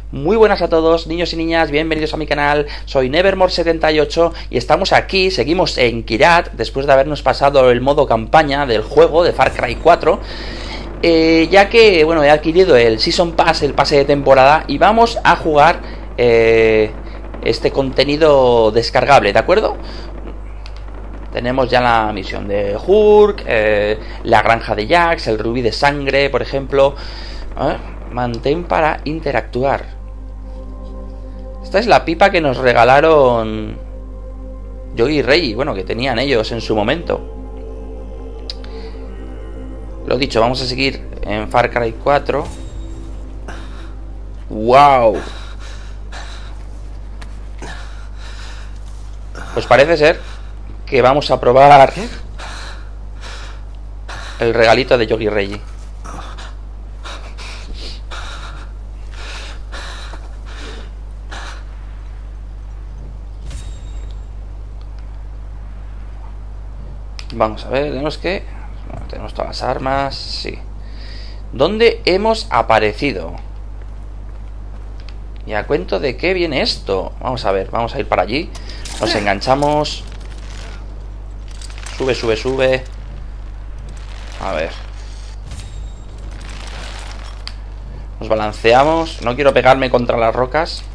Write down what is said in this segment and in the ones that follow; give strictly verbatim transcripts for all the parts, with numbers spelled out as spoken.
Muy buenas a todos, niños y niñas, bienvenidos a mi canal. Soy Nevermore setenta y ocho y estamos aquí, seguimos en Kyrat, después de habernos pasado el modo campaña del juego de Far Cry cuatro. Eh, ya que, bueno, he adquirido el Season Pass, el pase de temporada, y vamos a jugar eh, este contenido descargable, ¿de acuerdo? Tenemos ya la misión de Hurk, eh, la granja de Jax, el rubí de sangre, por ejemplo. A ver, mantén para interactuar. Esta es la pipa que nos regalaron Yogi y Rey, bueno, que tenían ellos en su momento. Lo dicho, vamos a seguir en Far Cry cuatro. ¡Wow! Pues parece ser que vamos a probar el regalito de Yogi Rey. Vamos a ver, tenemos que... Bueno, tenemos todas las armas, sí. ¿Dónde hemos aparecido? ¿Y a cuento de qué viene esto? Vamos a ver, vamos a ir para allí. Nos enganchamos. Sube, sube, sube. A ver. Nos balanceamos. No quiero pegarme contra las rocas.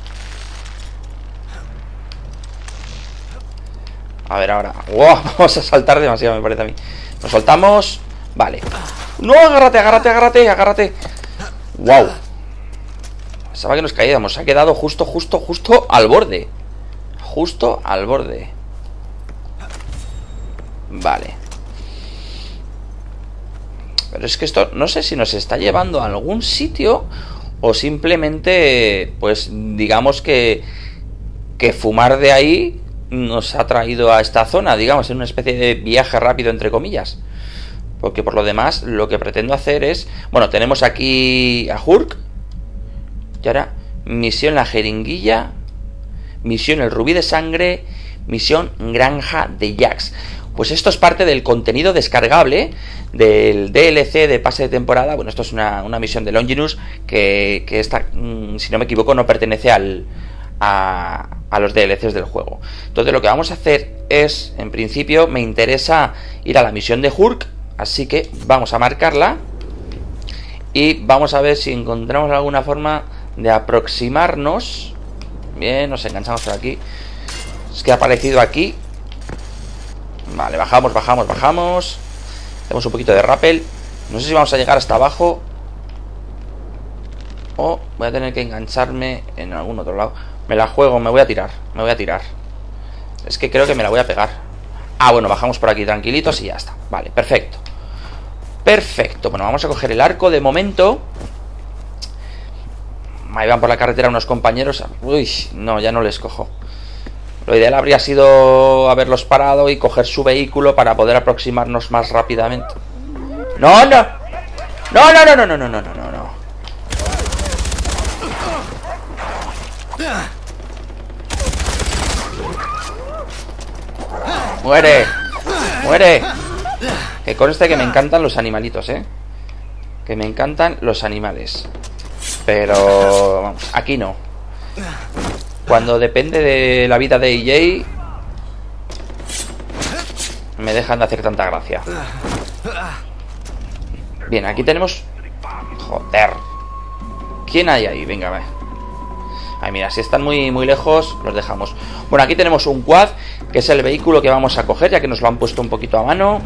A ver ahora. ¡Wow! Vamos a saltar demasiado, me parece a mí. Nos soltamos. Vale. ¡No! Agárrate, agárrate, agárrate, agárrate. ¡Wow! Pensaba que nos caíamos. Se ha quedado justo, justo, justo al borde. Justo al borde. Vale. Pero es que esto no sé si nos está llevando a algún sitio o simplemente, pues digamos que que fumar de ahí nos ha traído a esta zona, digamos, en una especie de viaje rápido, entre comillas. Porque por lo demás, lo que pretendo hacer es... Bueno, tenemos aquí a Hurk. Y ahora, misión la jeringuilla. Misión el rubí de sangre. Misión granja de Jax. Pues esto es parte del contenido descargable del D L C de pase de temporada. Bueno, esto es una, una misión de Longinus que, que esta, si no me equivoco, no pertenece al... A, a los D L Cs del juego. Entonces lo que vamos a hacer es, en principio me interesa ir a la misión de Hurk, así que vamos a marcarla y vamos a ver si encontramos alguna forma de aproximarnos. Bien, nos enganchamos por aquí. Es que ha aparecido aquí. Vale, bajamos, bajamos, bajamos. Hacemos un poquito de rappel. No sé si vamos a llegar hasta abajo o voy a tener que engancharme en algún otro lado. Me la juego, me voy a tirar, me voy a tirar. Es que creo que me la voy a pegar. Ah, bueno, bajamos por aquí tranquilitos y ya está. Vale, perfecto. Perfecto, bueno, vamos a coger el arco de momento. Ahí van por la carretera unos compañeros. Uy, no, ya no les cojo. Lo ideal habría sido haberlos parado y coger su vehículo para poder aproximarnos más rápidamente. ¡No, no! ¡No, no, no, no, no, no, no, no, no! ¡Muere! ¡Muere! Que conste que me encantan los animalitos, ¿eh? Que me encantan los animales. Pero... vamos, aquí no. Cuando depende de la vida de E J, me dejan de hacer tanta gracia. Bien, aquí tenemos... Joder. ¿Quién hay ahí? Venga, va. Ay, mira, si están muy, muy lejos, los dejamos. Bueno, aquí tenemos un quad, que es el vehículo que vamos a coger, ya que nos lo han puesto un poquito a mano.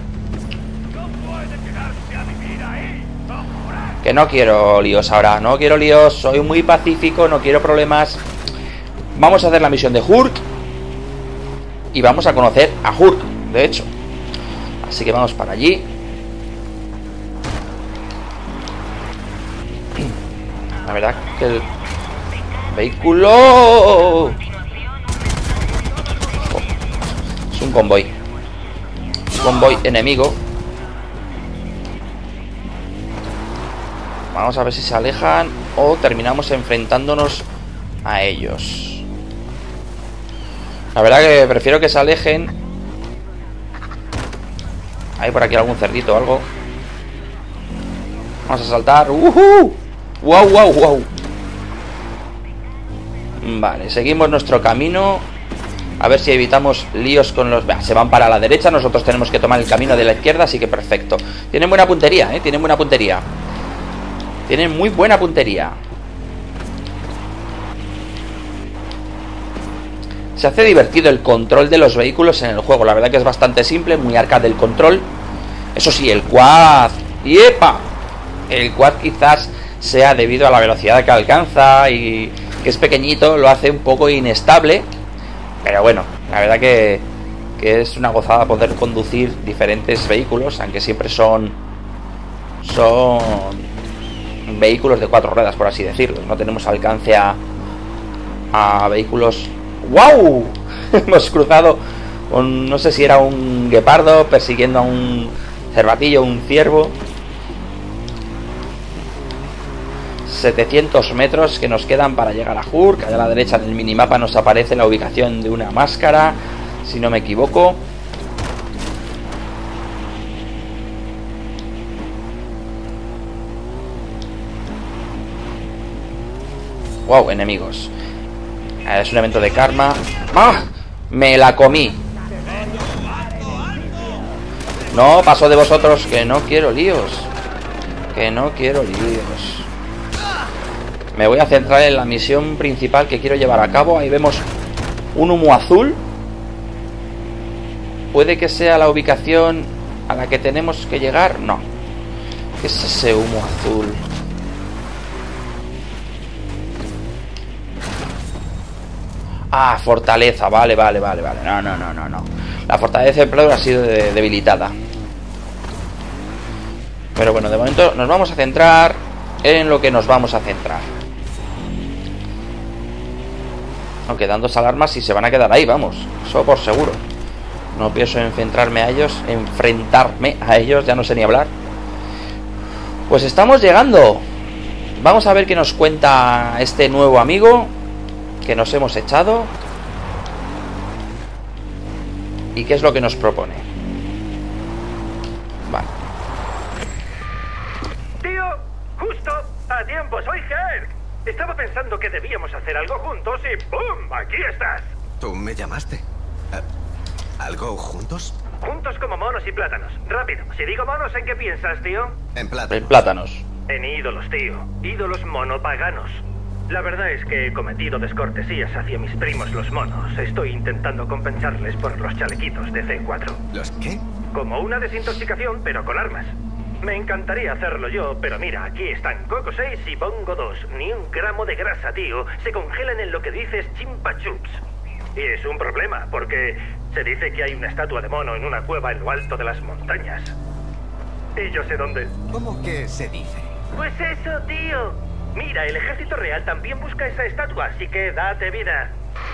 Que no quiero líos ahora, no quiero líos, soy muy pacífico, no quiero problemas. Vamos a hacer la misión de Hurk y vamos a conocer a Hurk, de hecho. Así que vamos para allí. La verdad que el vehículo... Oh, es un convoy. Un convoy enemigo. Vamos a ver si se alejan o terminamos enfrentándonos a ellos. La verdad que prefiero que se alejen. Hay por aquí algún cerdito o algo. Vamos a saltar. ¡Uhú! ¡Wow, wow, wow! Vale, seguimos nuestro camino. A ver si evitamos líos con los... Bah, se van para la derecha, nosotros tenemos que tomar el camino de la izquierda, así que perfecto. Tienen buena puntería, ¿eh? Tienen buena puntería. Tienen muy buena puntería. Se hace divertido el control de los vehículos en el juego. La verdad que es bastante simple, muy arcade el control. Eso sí, el quad... ¡Yepa! El quad quizás sea debido a la velocidad que alcanza y que es pequeñito, lo hace un poco inestable. Pero bueno, la verdad que, que es una gozada poder conducir diferentes vehículos, aunque siempre son son vehículos de cuatro ruedas, por así decirlo. No tenemos alcance a, a vehículos... ¡Wow! Hemos cruzado con, no sé si era un guepardo persiguiendo a un cervatillo, un ciervo. setecientos metros que nos quedan para llegar a Hurk. Allá a la derecha en el minimapa nos aparece la ubicación de una máscara, si no me equivoco. Wow, enemigos. Es un evento de karma. ¡Ah! Me la comí. No, paso de vosotros, que no quiero líos. Que no quiero líos. Me voy a centrar en la misión principal que quiero llevar a cabo. Ahí vemos un humo azul. ¿Puede que sea la ubicación a la que tenemos que llegar? No. ¿Qué es ese humo azul? Ah, fortaleza. Vale, vale, vale, vale. No, no, no, no, no. La fortaleza de Pleur ha sido de debilitada. Pero bueno, de momento nos vamos a centrar en lo que nos vamos a centrar. Aunque dando alarmas y se van a quedar ahí, vamos. Eso por seguro. No pienso enfrentarme a ellos. Enfrentarme a ellos, ya no sé ni hablar. Pues estamos llegando. Vamos a ver qué nos cuenta este nuevo amigo que nos hemos echado. Y qué es lo que nos propone. Vale. Tío, justo a tiempo, soy Herc. Estaba pensando que debíamos hacer algo juntos y ¡pum! Aquí estás. ¿Tú me llamaste? ¿Algo juntos? Juntos como monos y plátanos. Rápido, si digo monos, ¿en qué piensas, tío? En plátanos. En plátanos. En ídolos, tío. Ídolos monopaganos. La verdad es que he cometido descortesías hacia mis primos los monos. Estoy intentando compensarles por los chalequitos de C cuatro. ¿Los qué? Como una desintoxicación, pero con armas. Me encantaría hacerlo yo, pero mira, aquí están Coco seis y Bongo dos. Ni un gramo de grasa, tío. Se congelan en lo que dices Chimpa Chups. Y es un problema, porque se dice que hay una estatua de mono en una cueva en lo alto de las montañas. Y yo sé dónde. ¿Cómo que se dice? Pues eso, tío. Mira, el ejército real también busca esa estatua, así que date vida.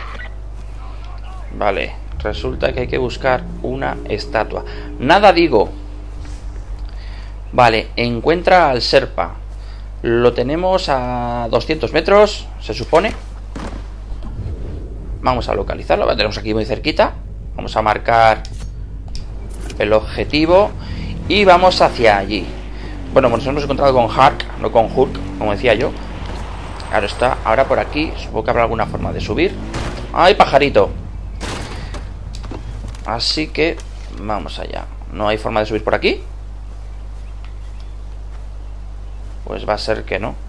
Vale, resulta que hay que buscar una estatua. Nada digo. Vale, encuentra al Sherpa. Lo tenemos a doscientos metros, se supone. Vamos a localizarlo, lo tenemos aquí muy cerquita. Vamos a marcar el objetivo y vamos hacia allí. Bueno, nos hemos encontrado con Hark, no con Hurk, como decía yo. Claro está, ahora por aquí supongo que habrá alguna forma de subir. ¡Ay, pajarito! Así que vamos allá. ¿No hay forma de subir por aquí? Pues va a ser que no.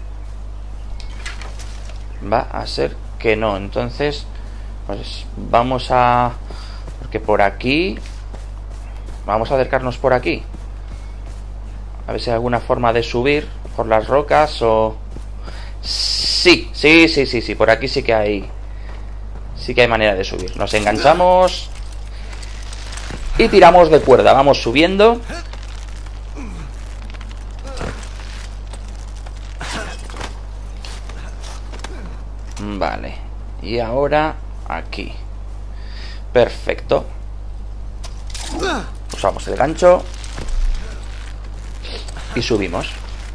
Va a ser que no. Entonces, pues vamos a... Porque por aquí... Vamos a acercarnos por aquí. A ver si hay alguna forma de subir por las rocas o... Sí, sí, sí, sí, sí. Por aquí sí que hay... Sí que hay manera de subir. Nos enganchamos... Y tiramos de cuerda. Vamos subiendo... Vale, y ahora aquí. Perfecto. Usamos el gancho y subimos.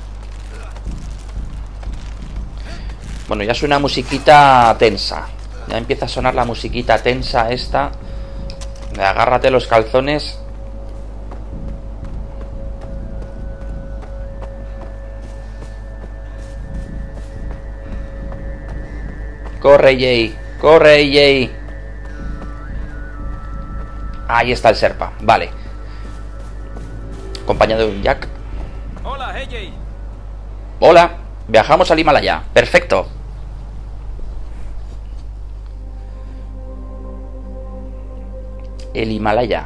Bueno, ya suena musiquita tensa. Ya empieza a sonar la musiquita tensa esta de agárrate los calzones. Corre, Jay. Corre, Jay. Ahí está el Serpa. Vale. Acompañado de un Jack. Hola, hey, Jay. Hola. Viajamos al Himalaya. Perfecto. El Himalaya.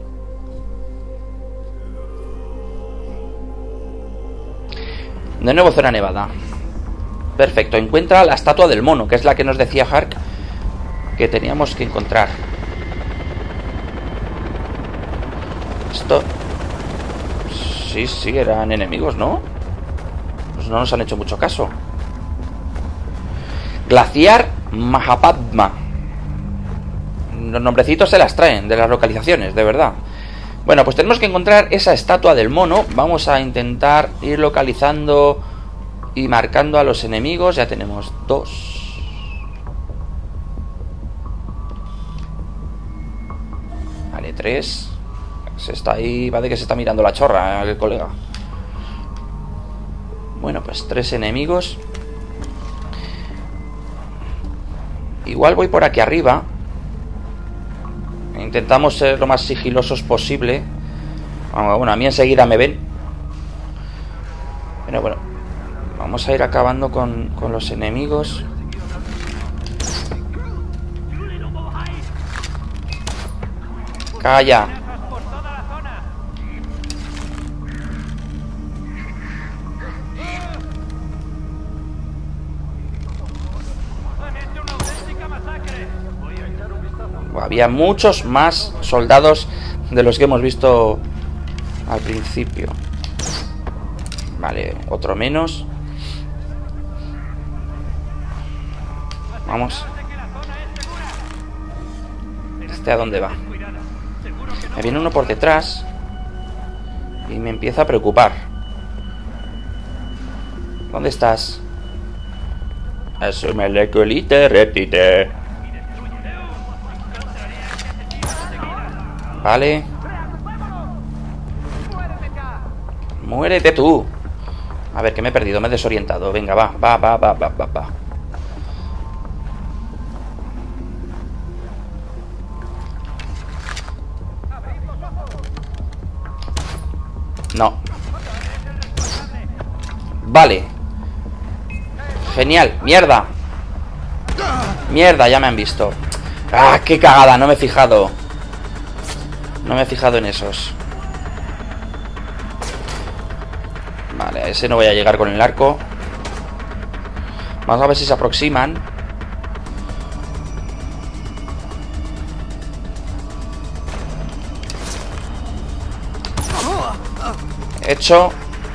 De nuevo zona nevada. Perfecto. Encuentra la estatua del mono, que es la que nos decía Hark que teníamos que encontrar. Esto... Sí, sí, eran enemigos, ¿no? Pues no nos han hecho mucho caso. Glaciar Mahapadma. Los nombrecitos se las traen de las localizaciones, de verdad. Bueno, pues tenemos que encontrar esa estatua del mono. Vamos a intentar ir localizando y marcando a los enemigos. Ya tenemos dos. Vale, tres. Se está ahí, va de que se está mirando la chorra, ¿eh? El colega. Bueno, pues tres enemigos. Igual voy por aquí arriba. Intentamos ser lo más sigilosos posible. Bueno, a mí enseguida me ven. Pero bueno, vamos a ir acabando con, con los enemigos. Calla. Había muchos más soldados de los que hemos visto al principio. Vale, otro menos. Vamos. ¿Este a dónde va? Me viene uno por detrás y me empieza a preocupar. ¿Dónde estás? Asúmele colite, repite. Vale. Muérete tú. A ver, que me he perdido, me he desorientado. Venga, va, va, va, va, va, va, va. No. Vale. Genial, mierda. Mierda, ya me han visto. Ah, qué cagada, no me he fijado. No me he fijado en esos. Vale, a ese no voy a llegar con el arco. Vamos a ver si se aproximan. Hecho.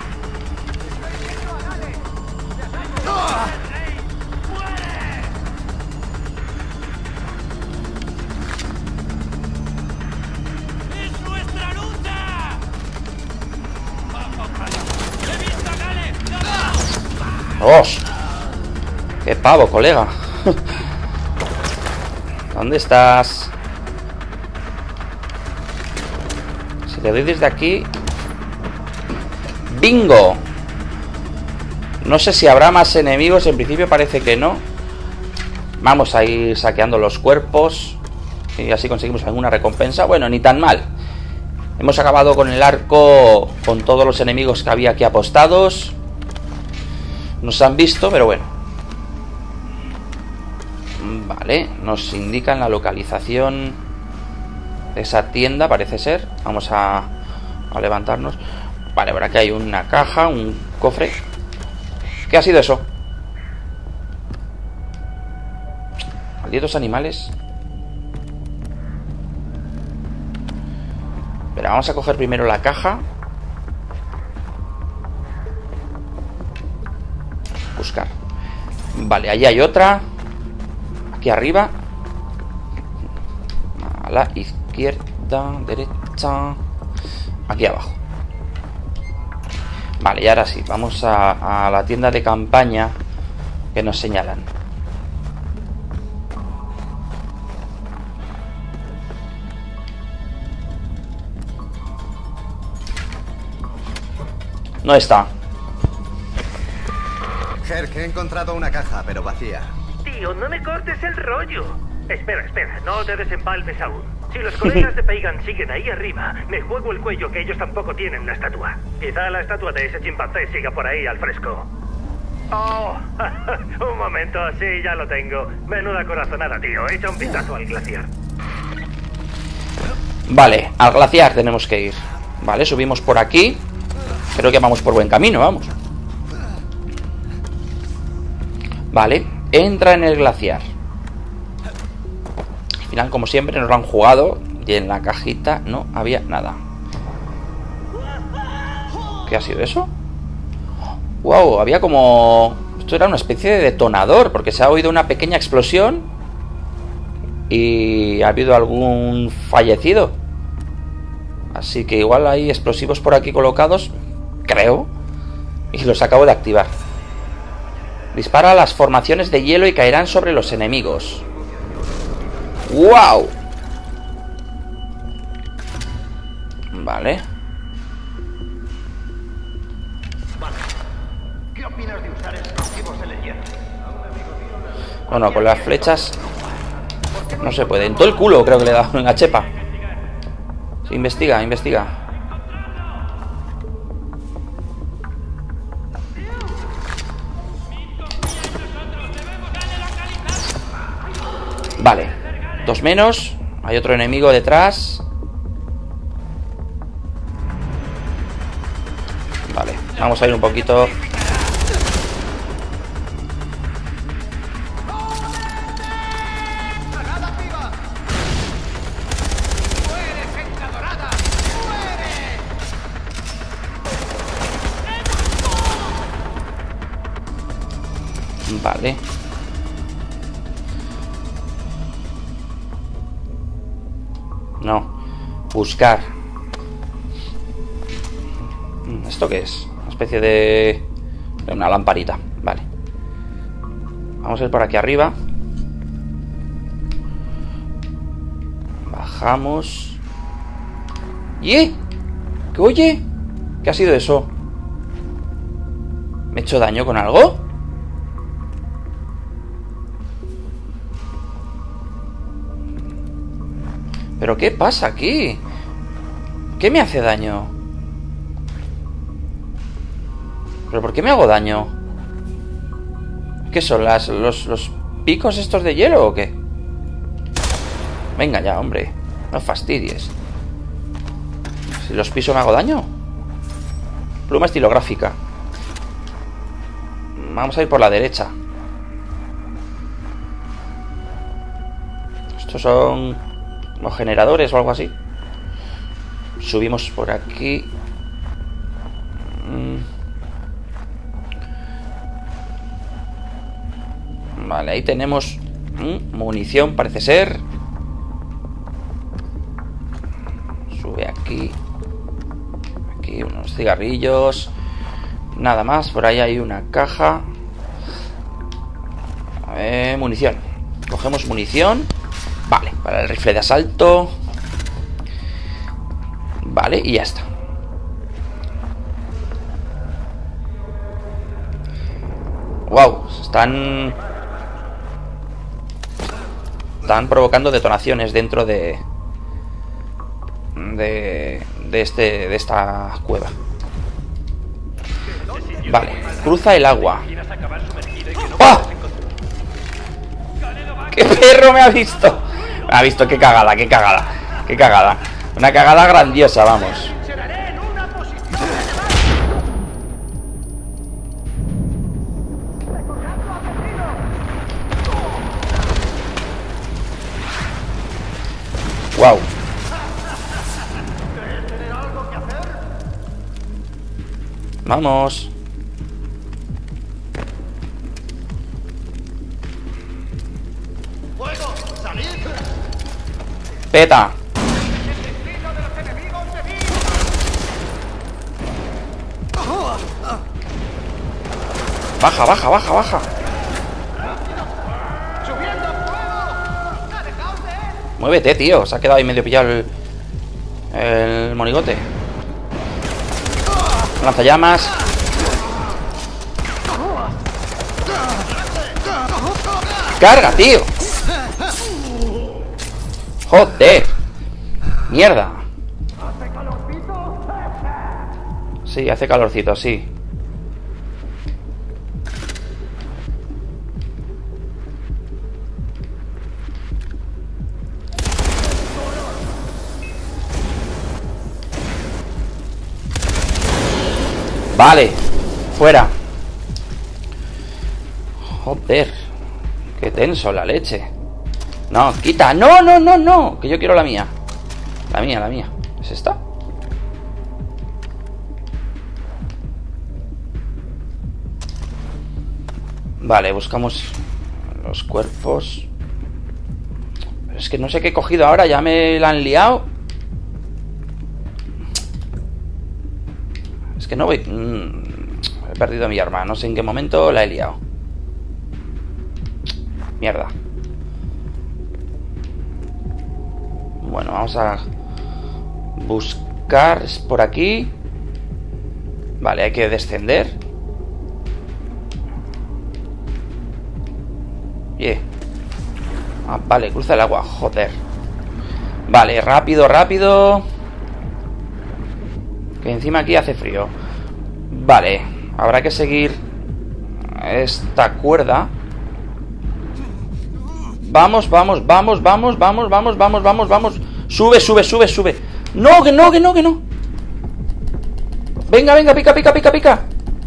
¡Os! ¡Qué pavo, colega! ¿Dónde estás? Si le doy desde aquí... ¡Bingo! No sé si habrá más enemigos. En principio parece que no. Vamos a ir saqueando los cuerpos y así conseguimos alguna recompensa. Bueno, ni tan mal. Hemos acabado con el arco, con todos los enemigos que había aquí apostados. Nos han visto, pero bueno. Vale, nos indican la localización de esa tienda, parece ser. Vamos a, a levantarnos. Vale, por aquí hay una caja, un cofre. ¿Qué ha sido eso? Malditos animales. Pero vamos a coger primero la caja. Buscar. Vale, allí hay otra. Aquí arriba. A la izquierda, derecha. Aquí abajo. Vale, y ahora sí, vamos a, a la tienda de campaña que nos señalan. No está. Herc, he encontrado una caja, pero vacía. tío, no me cortes el rollo. Espera, espera, no te desempalmes aún. Si los colegas de Pagan siguen ahí arriba, me juego el cuello que ellos tampoco tienen la estatua. Quizá la estatua de ese chimpancé siga por ahí al fresco. Oh, un momento, sí, ya lo tengo. Menuda corazonada, tío. Echa un vistazo al glaciar. Vale, al glaciar tenemos que ir. Vale, subimos por aquí. Creo que vamos por buen camino, vamos. Vale, entra en el glaciar. Al final, como siempre, nos lo han jugado. Y en la cajita no había nada. ¿Qué ha sido eso? Wow, había como... Esto era una especie de detonador, porque se ha oído una pequeña explosión y ha habido algún fallecido. Así que igual hay explosivos por aquí colocados, creo, y los acabo de activar. Dispara a las formaciones de hielo y caerán sobre los enemigos. ¡Wow! Vale. ¿Qué opinas de usar explosivos en el hielo? Bueno, con las flechas no se puede. En todo el culo creo que le he dado en la chepa. Sí, investiga, investiga. Vale, dos menos. Hay otro enemigo detrás. Vale, vamos a ir un poquito. Vale. No. Buscar. ¿Esto qué es? Una especie de... Una lamparita. Vale. Vamos a ir por aquí arriba. Bajamos. ¿Y? ¿Qué oye? ¿Qué ha sido eso? ¿Me he hecho daño con algo? ¿Pero qué pasa aquí? ¿Qué me hace daño? ¿Pero por qué me hago daño? ¿Qué son? Las, los, ¿Los picos estos de hielo o qué? Venga ya, hombre. No fastidies. Si los piso me hago daño. Pluma estilográfica. Vamos a ir por la derecha. Estos son... los generadores o algo así. Subimos por aquí. Vale, ahí tenemos mm, munición, parece ser. Sube aquí. Aquí unos cigarrillos. Nada más, por ahí hay una caja. A ver, munición. Cogemos munición. Vale, para el rifle de asalto. Vale, y ya está. Wow, están... Están provocando detonaciones dentro de... De... De este... De esta cueva. Vale, cruza el agua. ¡Ah! ¡Qué perro me ha visto! Me ha visto, qué cagada, qué cagada. Qué cagada. Una cagada grandiosa, vamos. Wow. Vamos. Peta. Baja, baja, baja, baja. Muévete, tío. Se ha quedado ahí medio pillado el, el monigote. Lanzallamas. descarga, tío. Joder. Mierda. Sí, hace calorcito, sí. Vale, fuera. Joder, qué tenso la leche. No, quita, no, no, no, no. Que yo quiero la mía. La mía, la mía. ¿Es esta? Vale, buscamos los cuerpos. Pero es que no sé qué he cogido ahora. Ya me la han liado. Es que no voy... He perdido mi arma. No sé en qué momento la he liado. Mierda. Bueno, vamos a buscar por aquí. Vale, hay que descender. Yeah. Ah, vale, cruza el agua, joder. Vale, rápido, rápido. Que encima aquí hace frío. Vale, habrá que seguir esta cuerda. Vamos, vamos, vamos, vamos, vamos, vamos, vamos, vamos, vamos. Sube, sube, sube, sube. No, que no, que no, que no. Venga, venga, pica, pica, pica, pica.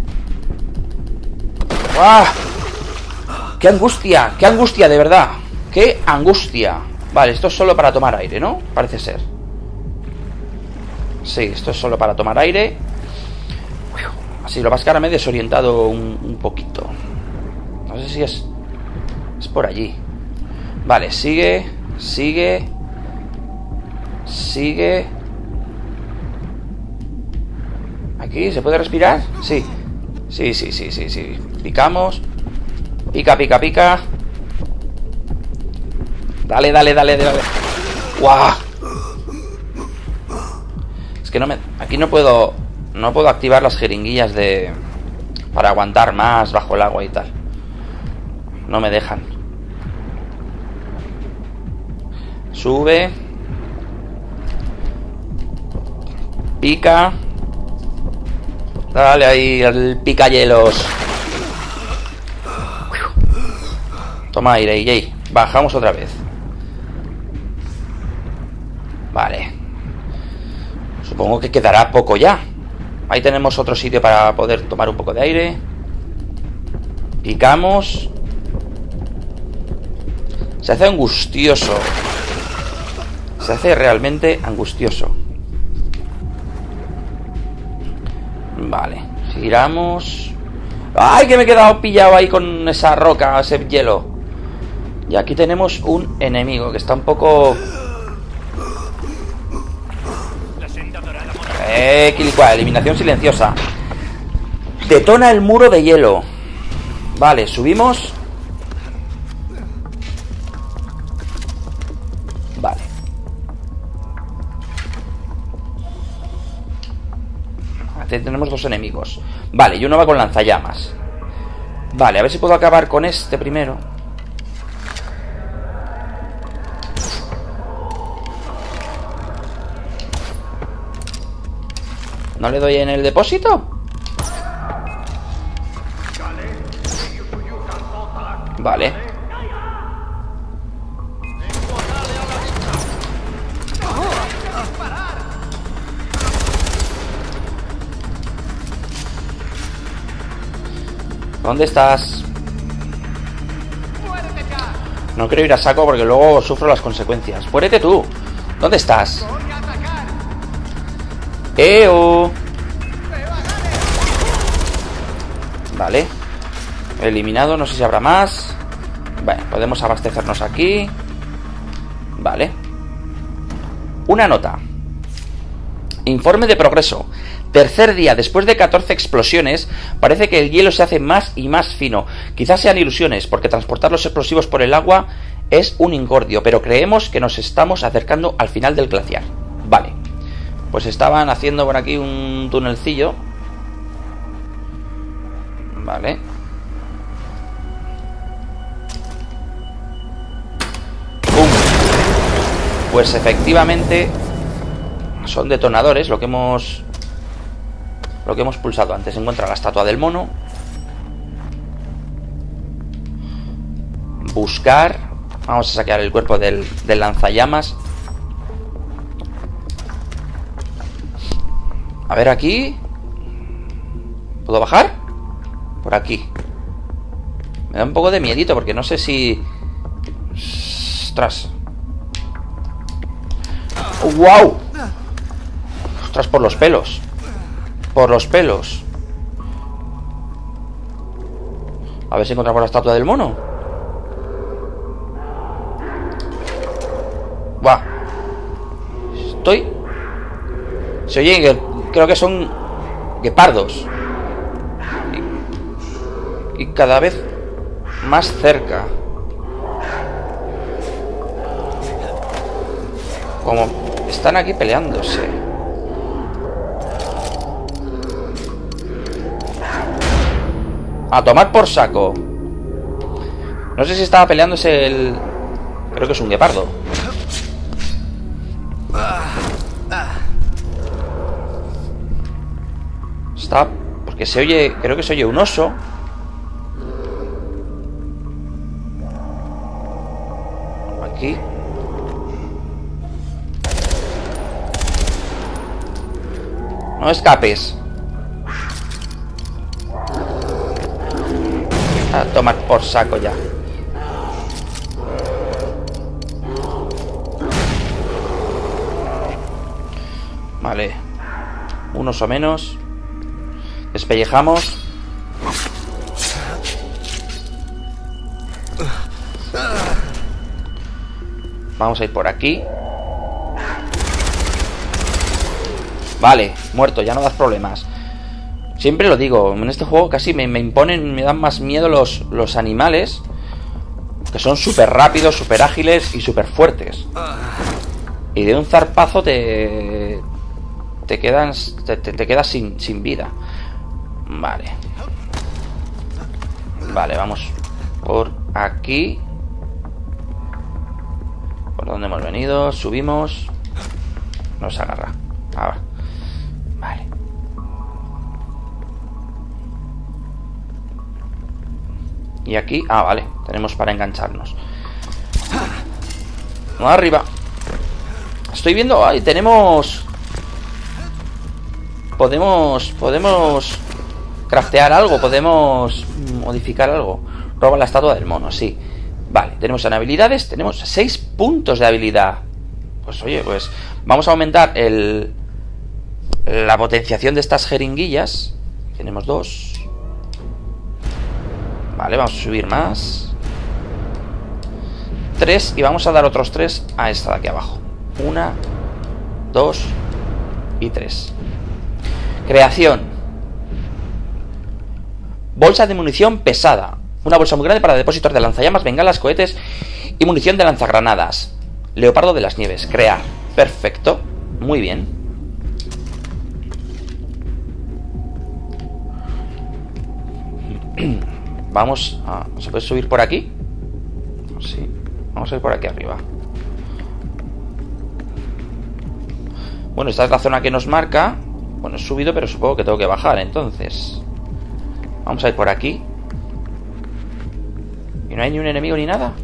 ¡Ah! ¡Qué angustia! ¡Qué angustia, de verdad! ¡Qué angustia! Vale, esto es solo para tomar aire, ¿no? Parece ser. Sí, esto es solo para tomar aire. Así, lo más que ahora me he desorientado un, un poquito. No sé si es... Es por allí. Vale, sigue. Sigue. Sigue. ¿Aquí? ¿Se puede respirar? Sí. Sí, sí, sí, sí, sí. Picamos. Pica, pica, pica. Dale, dale, dale, dale. ¡Guau! Es que no me... Aquí no puedo... No puedo activar las jeringuillas de... Para aguantar más bajo el agua y tal. No me dejan. Sube. Pica. Dale ahí al picahielos. Toma aire, Y J. Bajamos otra vez. Vale. Supongo que quedará poco ya. Ahí tenemos otro sitio para poder tomar un poco de aire. Picamos. Se hace angustioso. Se hace realmente angustioso. Vale. Giramos. ¡Ay, que me he quedado pillado ahí con esa roca, ese hielo! Y aquí tenemos un enemigo que está un poco... Eh, Quilicua, eliminación silenciosa. Detona el muro de hielo. Vale, subimos. Vale. Aquí tenemos dos enemigos. Vale, y uno va con lanzallamas. Vale, a ver si puedo acabar con este primero. ¿No le doy en el depósito? Vale. ¿Dónde estás? No quiero ir a saco porque luego sufro las consecuencias. ¡Muérete tú! ¿Dónde estás? ¡Eo! Vale. Eliminado, no sé si habrá más. Bueno, podemos abastecernos aquí. Vale. Una nota. Informe de progreso. Tercer día, después de catorce explosiones, parece que el hielo se hace más y más fino. Quizás sean ilusiones, porque transportar los explosivos por el agua es un incordio, pero creemos que nos estamos acercando al final del glaciar. Vale. Pues estaban haciendo por aquí un tunelcillo. Vale. pues efectivamente son detonadores. Lo que hemos lo que hemos pulsado antes. Se encuentra la estatua del mono. Buscar. Vamos a sacar el cuerpo del, del lanzallamas. A ver aquí. ¿Puedo bajar? Por aquí. Me da un poco de miedito porque no sé si... ¡Ostras! ¡Oh, wow! ¡Ostras, por los pelos! Por los pelos. A ver si encontramos la estatua del mono. ¡Buah! Estoy... Se oye que... Creo que son... guepardos. Y, y cada vez... más cerca. Como están aquí peleándose. A tomar por saco. No sé si estaba peleándose el... Creo que es un guepardo. Está... Porque se oye... Creo que se oye un oso. Aquí. No escapes. A tomar por saco ya. Vale. Unos o menos. Despellejamos. Vamos a ir por aquí. Vale, muerto, ya no das problemas. Siempre lo digo, en este juego casi me, me imponen, me dan más miedo los, los animales, que son súper rápidos, súper ágiles y súper fuertes. Y de un zarpazo te... Te quedan... Te, te, te quedas sin, sin vida. Vale. Vale, vamos por aquí. Por donde hemos venido, subimos. Nos agarra. Ahora. Vale. Y aquí, ah, vale, tenemos para engancharnos. Vamos arriba. Estoy viendo, ay, tenemos... Podemos, podemos craftear algo, podemos modificar algo. Roba la estatua del mono, sí. Vale, tenemos en habilidades, tenemos seis puntos de habilidad. Pues oye, pues vamos a aumentar el la potenciación de estas jeringuillas. Tenemos dos. Vale, vamos a subir más. Tres, y vamos a dar otros tres a esta de aquí abajo. Una, dos y tres. Creación. Bolsa de munición pesada. Una bolsa muy grande para depósitos de lanzallamas, bengalas, cohetes y munición de lanzagranadas. Leopardo de las nieves. Crear. Perfecto. Muy bien. Vamos a... ¿Se puede subir por aquí? Sí. Vamos a ir por aquí arriba. Bueno, esta es la zona que nos marca. Bueno, he subido, pero supongo que tengo que bajar, entonces. Vamos a ir por aquí. ¿Y no hay ni un enemigo ni nada?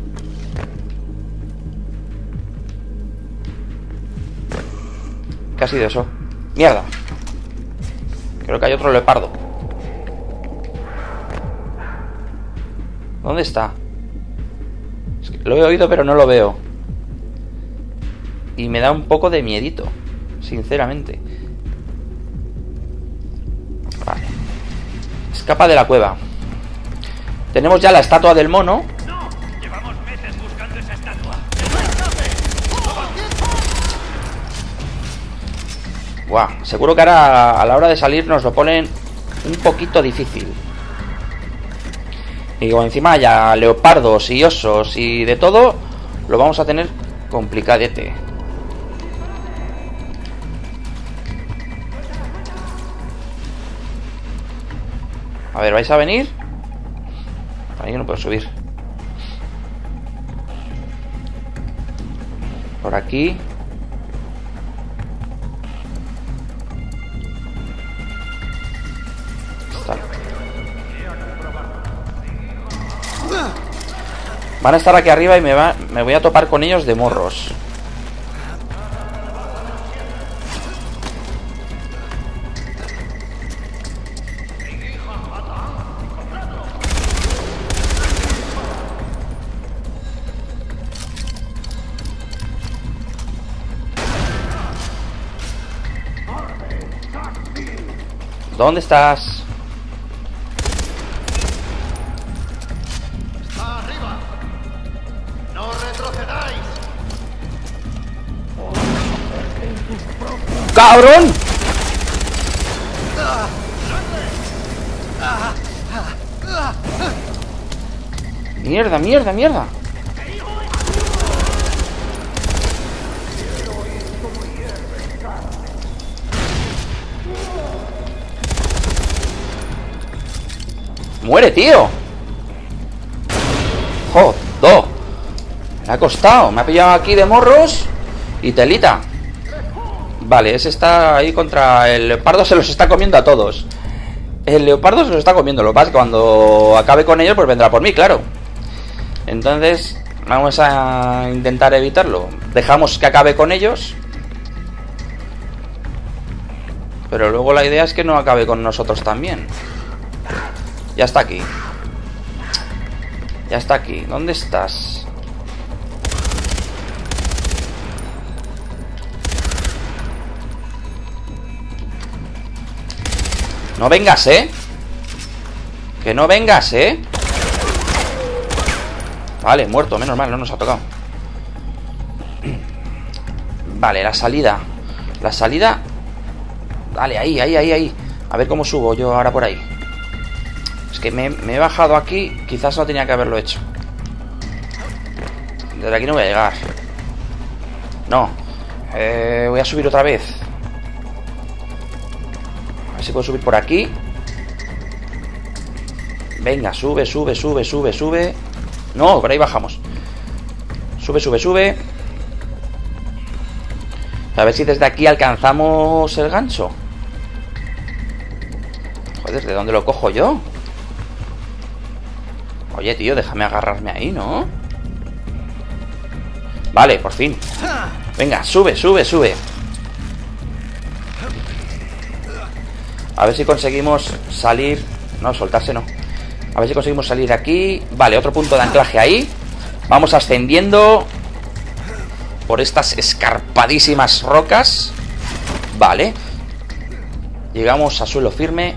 ¿Qué ha sido eso? ¡Mierda! Creo que hay otro leopardo. ¿Dónde está? Es que lo he oído, pero no lo veo. Y me da un poco de miedito, sinceramente. Vale. Escapa de la cueva. Tenemos ya la estatua del mono. No, llevamos meses buscando esa estatua. Guau, seguro que ahora a la hora de salir nos lo ponen un poquito difícil. Y como encima haya leopardos y osos y de todo, lo vamos a tener complicadete. A ver, ¿vais a venir? Ahí no puedo subir. Por aquí. Está. Van a estar aquí arriba y me, va, me voy a topar con ellos de morros. ¿Dónde estás? ¡Arriba! ¡No retrocedáis! ¡Cabrón! Mierda, mierda, mierda. ¡Muere, tío! ¡Joder! Me ha costado. Me ha pillado aquí de morros y telita. Vale, ese está ahí contra el leopardo. Se los está comiendo a todos. El leopardo se los está comiendo. Lo que pasa es que cuando acabe con ellos, pues vendrá por mí, claro. Entonces, vamos a intentar evitarlo. Dejamos que acabe con ellos. Pero luego la idea es que no acabe con nosotros también. Ya está aquí. Ya está aquí. ¿Dónde estás? No vengas, ¿eh? Que no vengas, ¿eh? Vale, muerto, menos mal, no nos ha tocado. Vale, la salida. La salida. Vale, ahí, ahí, ahí, ahí. A ver cómo subo yo ahora por ahí. Es que me, me he bajado aquí. Quizás no tenía que haberlo hecho. Desde aquí no voy a llegar. No. Eh, voy a subir otra vez. A ver si puedo subir por aquí. Venga, sube, sube, sube, sube, sube. No, por ahí bajamos. Sube, sube, sube. A ver si desde aquí alcanzamos el gancho. Joder, ¿de dónde lo cojo yo? Oye, tío, déjame agarrarme ahí, ¿no? Vale, por fin. Venga, sube, sube, sube. A ver si conseguimos salir. No, soltarse no. A ver si conseguimos salir aquí. Vale, otro punto de anclaje ahí. Vamos ascendiendo por estas escarpadísimas rocas. Vale. Llegamos a suelo firme.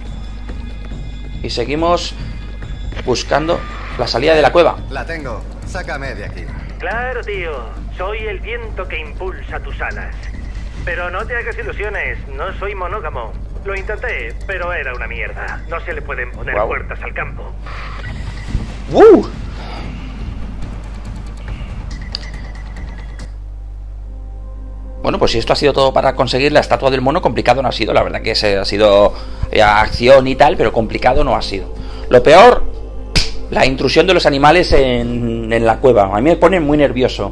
Y seguimos buscando la salida de la cueva. La tengo. Sácame de aquí. Claro, tío. Soy el viento que impulsa tus alas. Pero no te hagas ilusiones. No soy monógamo. Lo intenté, pero era una mierda. No se le pueden poner Wow. puertas al campo. ¡Uh! Bueno, pues si esto ha sido todo para conseguir la estatua del mono, complicado no ha sido. La verdad que se ha sido eh, acción y tal, pero complicado no ha sido. Lo peor, la intrusión de los animales en, en la cueva. A mí me pone muy nervioso.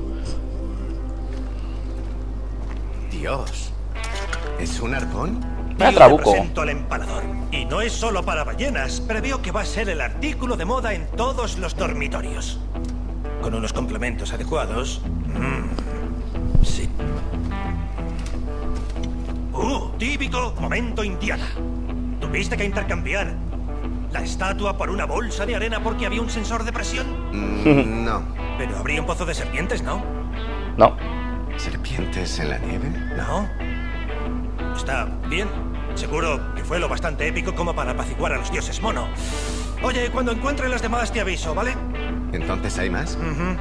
Dios. ¿Es un arpón? Vaya Yo trabuco. represento al empalador. Y no es solo para ballenas. Preveo que va a ser el artículo de moda en todos los dormitorios. Con unos complementos adecuados. Mm, sí. Uh, típico momento indiana. Tuviste que intercambiar la estatua por una bolsa de arena porque había un sensor de presión. Mm, no. Pero habría un pozo de serpientes, ¿no? No. ¿Serpientes en la nieve? ¿No? Está bien. Seguro que fue lo bastante épico como para apaciguar a los dioses mono. Oye, cuando encuentre las demás te aviso, ¿vale? ¿Entonces hay más? Ujú.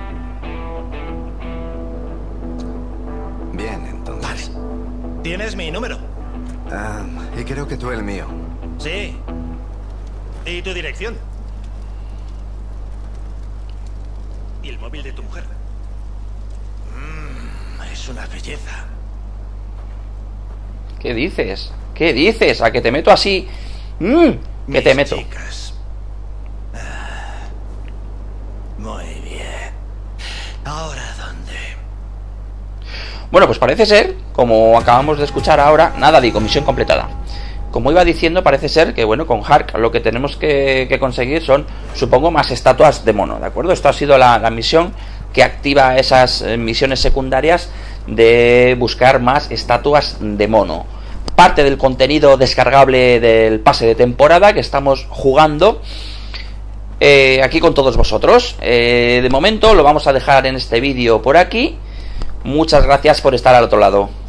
Bien, entonces. Tienes mi número. Ah, y creo que tú el mío. Sí. ¿Y tu dirección? ¿Y el móvil de tu mujer? Mmm, es una belleza. ¿Qué dices? ¿Qué dices? ¿A que te meto así? Mm, que te Mis meto. chicas. Ah, muy bien. ¿Ahora dónde? Bueno, pues parece ser, como acabamos de escuchar ahora, nada, digo, misión completada. Como iba diciendo, parece ser que, bueno, con Hark lo que tenemos que, que conseguir son, supongo, más estatuas de mono, ¿de acuerdo? Esto ha sido la, la misión que activa esas eh, misiones secundarias de buscar más estatuas de mono. Parte del contenido descargable del pase de temporada que estamos jugando eh, aquí con todos vosotros. Eh, de momento lo vamos a dejar en este vídeo por aquí. Muchas gracias por estar al otro lado.